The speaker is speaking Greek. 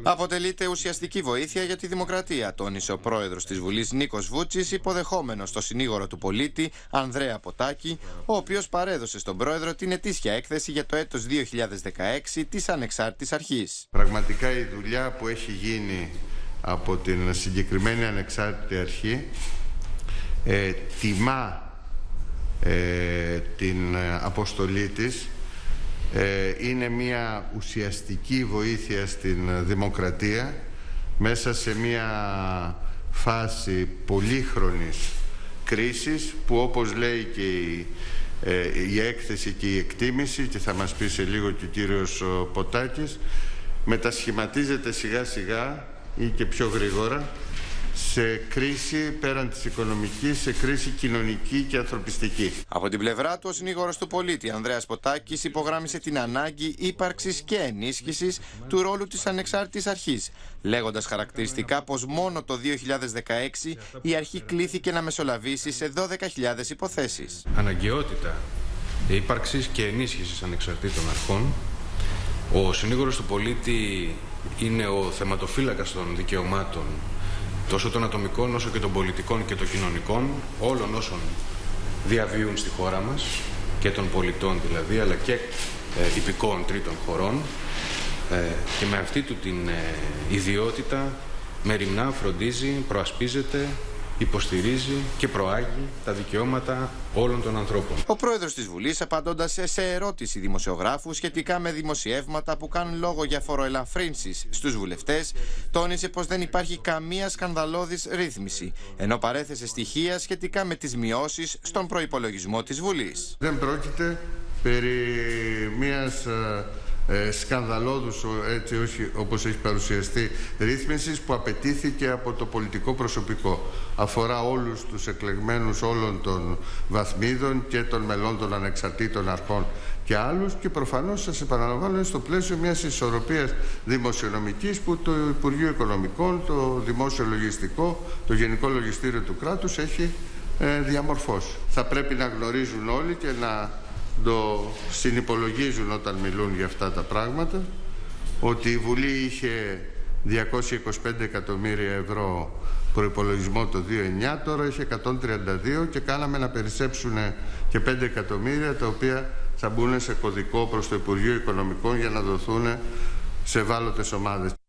Αποτελείται ουσιαστική βοήθεια για τη δημοκρατία, τόνισε ο πρόεδρος της Βουλής Νίκος Βούτσης, υποδεχόμενος το συνήγορο του πολίτη Ανδρέα Ποτάκη, ο οποίος παρέδωσε στον πρόεδρο την ετήσια έκθεση για το έτος 2016 της Ανεξάρτητης Αρχής. Πραγματικά η δουλειά που έχει γίνει από την συγκεκριμένη Ανεξάρτητη Αρχή τιμά την αποστολή της, είναι μια ουσιαστική βοήθεια στην δημοκρατία μέσα σε μια φάση πολύχρονης κρίσης που, όπως λέει και η έκθεση και η εκτίμηση, και θα μας πει σε λίγο και ο κύριος Ποτάκης, μετασχηματίζεται σιγά σιγά ή και πιο γρήγορα σε κρίση πέραν της οικονομικής, σε κρίση κοινωνική και ανθρωπιστική. Από την πλευρά του, ο συνήγορος του πολίτη Ανδρέας Ποτάκης υπογράμμισε την ανάγκη ύπαρξης και ενίσχυσης του ρόλου της Ανεξάρτητης Αρχής, λέγοντας χαρακτηριστικά πως μόνο το 2016 η αρχή κλήθηκε να μεσολαβήσει σε 12.000 υποθέσεις. Αναγκαιότητα ύπαρξης και ενίσχυσης ανεξαρτήτων αρχών. Ο συνήγορος του πολίτη είναι ο θεματοφύλακας των δικαιωμάτων τόσο των ατομικών όσο και των πολιτικών και των κοινωνικών, όλων όσων διαβίουν στη χώρα μας, και των πολιτών δηλαδή, αλλά και υπηκόων τρίτων χωρών, και με αυτή του την ιδιότητα μεριμνά φροντίζει, προασπίζεται, υποστηρίζει και προάγει τα δικαιώματα όλων των ανθρώπων. Ο πρόεδρος της Βουλής, απαντώντας σε ερώτηση δημοσιογράφου σχετικά με δημοσιεύματα που κάνουν λόγο για φοροελαφρύνσεις στους βουλευτές, τόνισε πως δεν υπάρχει καμία σκανδαλώδης ρύθμιση, ενώ παρέθεσε στοιχεία σχετικά με τις μειώσεις στον προϋπολογισμό της Βουλής. Δεν πρόκειται περί μιας σκανδαλώδους, έτσι όπως έχει παρουσιαστεί, ρύθμισης που απαιτήθηκε από το πολιτικό προσωπικό. Αφορά όλους τους εκλεγμένους όλων των βαθμίδων και των μελών των ανεξαρτήτων αρχών και άλλους, και προφανώς, σας επαναλαμβάνω, είναι στο πλαίσιο μιας ισορροπίας δημοσιονομικής που το Υπουργείο Οικονομικών, το Δημόσιο Λογιστικό, το Γενικό Λογιστήριο του κράτους έχει διαμορφώσει. Θα πρέπει να γνωρίζουν όλοι και να το συνυπολογίζουν όταν μιλούν για αυτά τα πράγματα, ότι η Βουλή είχε 225 εκατομμύρια ευρώ προϋπολογισμό το 2009, τώρα είχε 132 και κάναμε να περισσέψουν και 5 εκατομμύρια, τα οποία θα μπουν σε κωδικό προς το Υπουργείο Οικονομικών για να δοθούν σε ευάλωτες ομάδες.